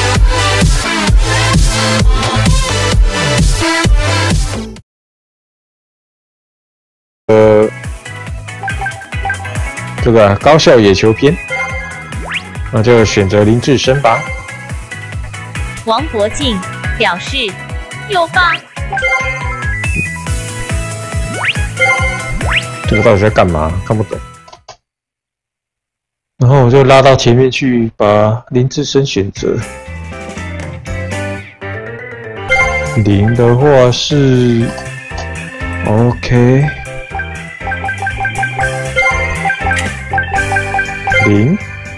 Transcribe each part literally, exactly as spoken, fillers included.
呃，这个高校野球篇，那就选择林志升吧。 王国敬表示有吧。 这个到底在干嘛？看不懂。然后我就拉到前面去，把林志升选择。零的话是 OK。 零，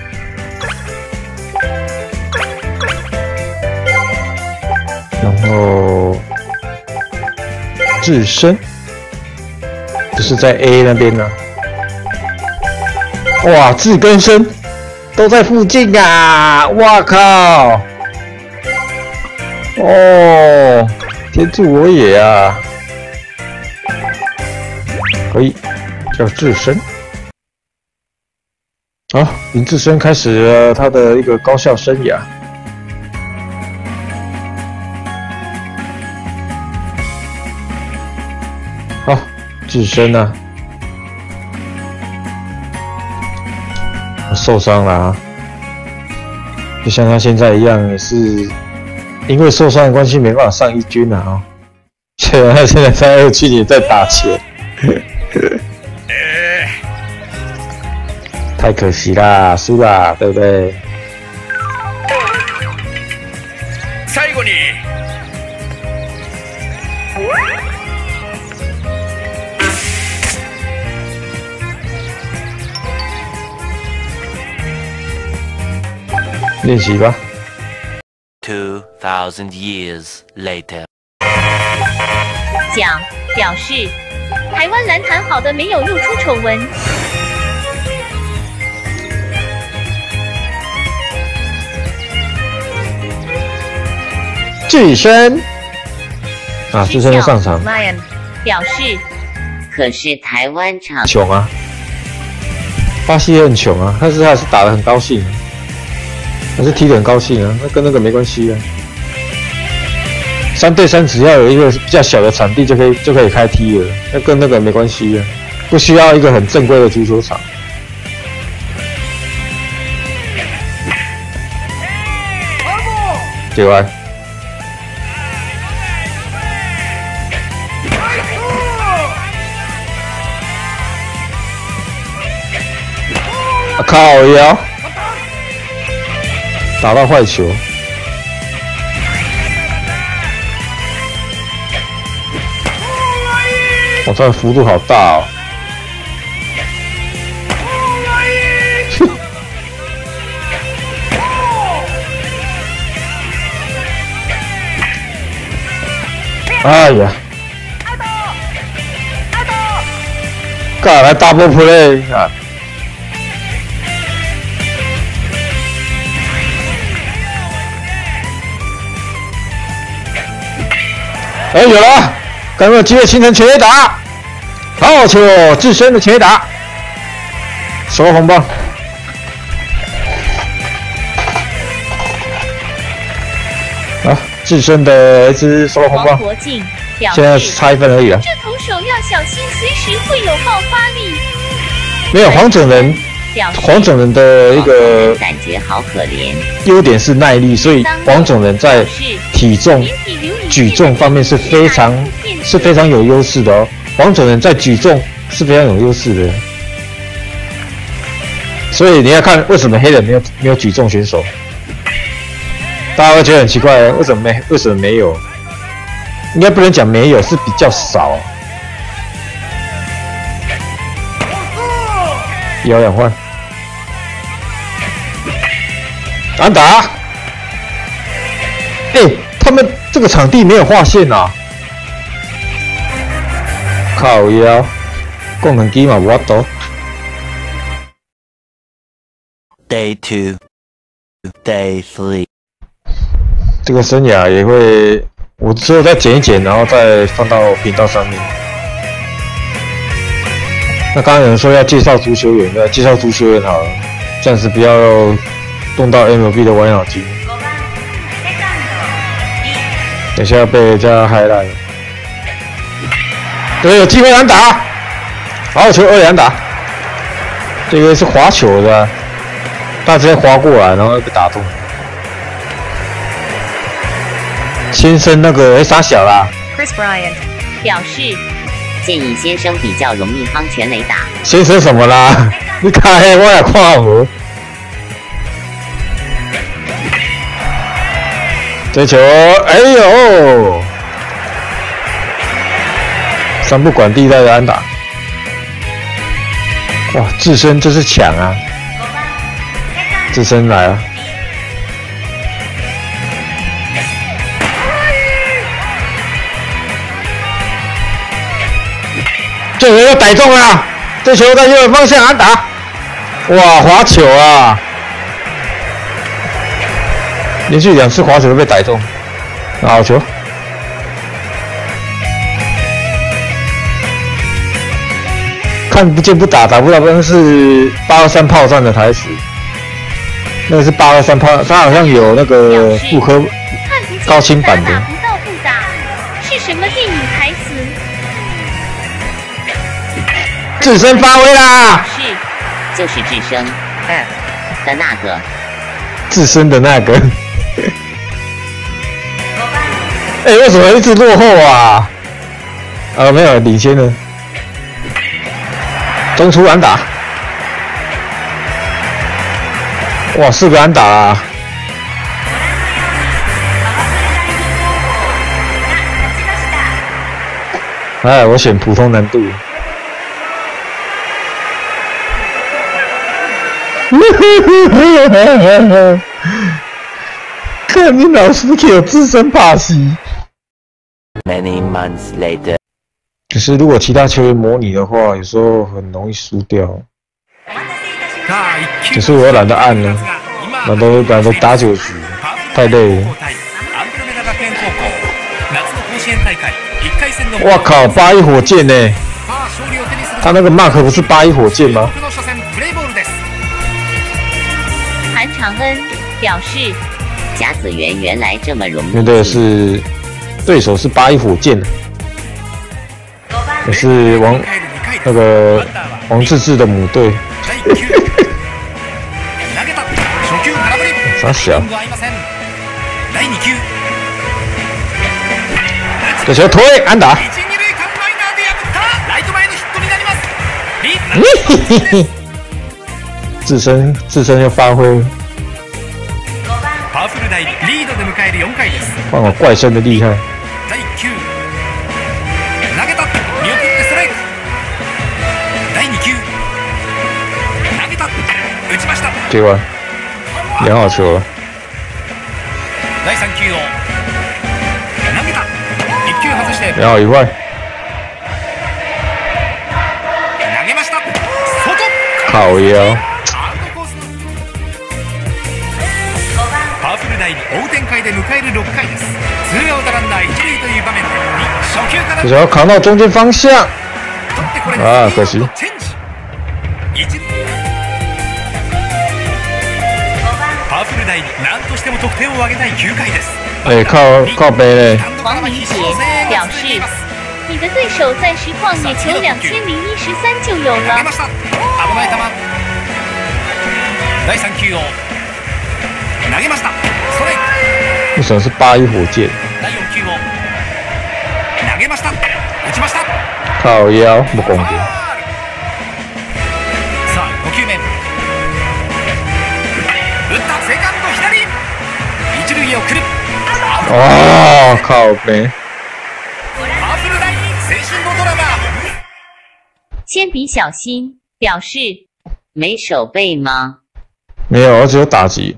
然后自身就是在 A 那边呢。哇，自跟生都在附近啊！哇靠！哦，天助我也啊！可以叫自身。 好，林志升开始了他的一个高校生涯。好，志升啊，受伤了啊，就像他现在一样，也是因为受伤的关系没办法上一军了啊。虽然他现在在二区也在打球。太可惜啦，输啦，对不对？ 最後に练习吧。 Two thousand years later， 蒋表示，台湾篮坛好的没有露出丑闻。 志升啊，志升上场。 Lion 表示， 可是台湾场穷啊，巴西也很穷啊，但是他还是打得很高兴，还是踢得很高兴啊，那跟那个没关系啊。三对三只要有一个比较小的场地就可以就可以开踢了，那跟那个没关系啊，不需要一个很正规的足球场。接完。 啊靠腰，打到坏球，我这个幅度好大哦！哎呀，干来 double play 啊！ 哎，有了！刚刚有机会形成全垒打，好球！自身的全垒打，收红棒。啊，自身的一支收红棒。现在差一分而已了。 这投手要小心，随时会有爆发力。 没有黄种人，黄种人的一个感觉好可怜。 优点是耐力，所以黄种人在体重。 举重方面是非常是非常有优势的哦，黄种人在举重是非常有优势的，所以你要看为什么黑人没有没有举重选手，大家会觉得很奇怪，为什么没为什么没有？应该不能讲没有，是比较少。一摇两换，安打，哎、欸，他们。 这个场地没有划线啊！靠腰，功能机嘛无法度。 Day two, day three。 这个生涯也会，我之后再剪一剪，然后再放到频道上面。那刚刚有人说要介绍足球员，那介绍足球员好了，暂时不要动到 M L B 的歪脑筋。 等一下被人家嗨来，对，有机会安打，好球二连打，这个是滑球的、啊，他直接滑过来，然后被打中。先生那个哎傻小啦 Chris Bryant 表示， 建议先生比较容易夯全垒打。 先生什么啦？你开我也看我。这球，哎呦！三不管地带的安打，哇！自身这是抢啊！自身来了，这球要逮中了，这球在右远方向安打，哇！滑球啊！连续两次滑球都被逮中，好球！看不见不打，打不到，那是八二三炮战的台词。那个是八二三炮，他好像有那个复刻高清版的。 打不到不打，是什么电影台词？ 自身发挥啦！ 是，就是智生 F 的那个。 自身的那个。哎、欸，为什么一直落后啊？啊，没有领先了。中出安打，哇，四个安打啊！哎，我选普通难度。看你老师给我自身怕戏。 Many months later. 可是如果其他球员模拟的话，有时候很容易输掉。可是我懒得按了，懒得懒得打九局，太累了。哇靠！八一火箭呢、欸？他那个 mark 不是八一火箭吗？ 韩长恩表示， 甲子园原来这么容易。 面对的是对手是八一火箭，也是王那个王治郅的母队。傻小。这球推安打。自身自身又发挥，换我怪声的厉害。接完，良好球了。良好一块。靠腰。这球扛到中间方向，啊，可惜。哎，靠靠背嘞。 王明杰表示，你的对手在实况野球两千零一十三就有了。 为什么是八一火箭？靠腰不公平。哦，靠背。 铅笔小新表示， 没手背吗？ 没有，我只有打击。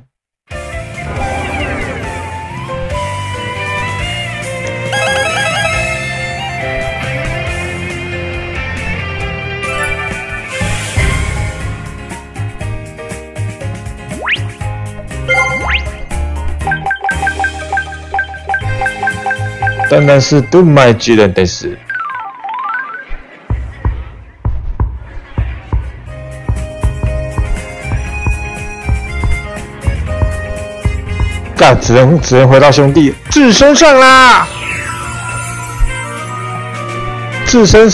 当然是蹲麦巨人的事。 干，只能只能回到兄弟自身上啦。自身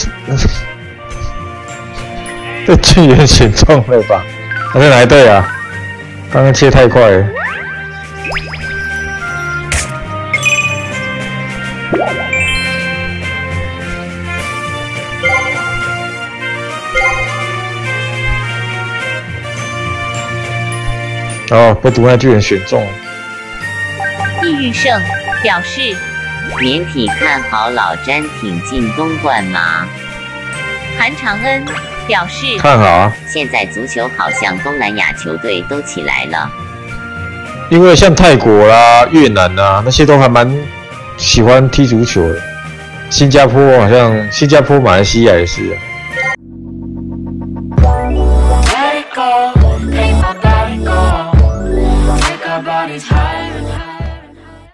这巨人选中了吧？他是哪一队啊？刚刚切太快了。哦，被毒奶巨人选中。 易玉胜表示， 年体看好老詹挺进东莞吗？ 韩长恩表示， 看好啊。 现在足球好像东南亚球队都起来了， 因为像泰国啦、越南啊那些都还蛮喜欢踢足球的。新加坡好像，新加坡、马来西亚也是、啊。 Let it go, make my body go, take our bodies higher and higher.